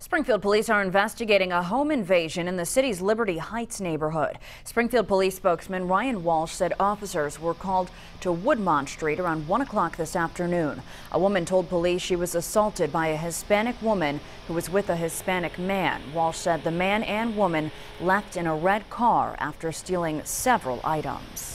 Springfield police are investigating a home invasion in the city's Liberty Heights neighborhood. Springfield police spokesman Ryan Walsh said officers were called to Woodmont Street around 1 o'clock this afternoon. A woman told police she was assaulted by a Hispanic woman who was with a Hispanic man. Walsh said the man and woman left in a red car after stealing several items.